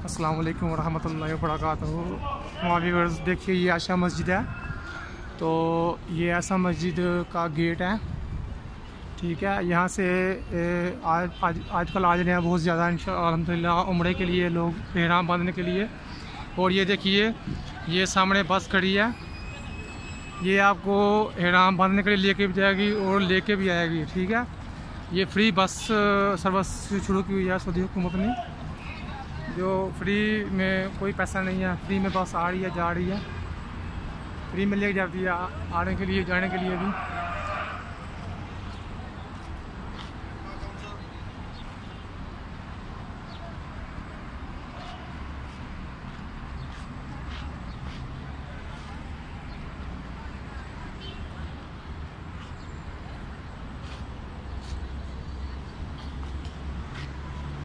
अस्सलाम वालेकुम वरहमतुल्लाहि वबरकातुहू। हमारे व्यूअर्स देखिए, ये आशा मस्जिद है। तो ये ऐसा मस्जिद का गेट है, ठीक है। यहाँ से आजकल आ रहे हैं बहुत ज़्यादा अल्हम्दुलिल्लाह उम्रे के लिए लोग, एहराम बांधने के लिए। और ये देखिए, ये सामने बस खड़ी है, ये आपको एहराम बांधने के लिए लेके भी जाएगी और लेके भी आएगी, ठीक है। ये फ्री बस सर्विस शुरू की हुई है सऊदी हुकूमत ने, जो फ्री में कोई पैसा नहीं है, फ्री में बस आ रही है, जा रही है, फ्री में लेके जाती है आने के लिए, जाने के लिए भी।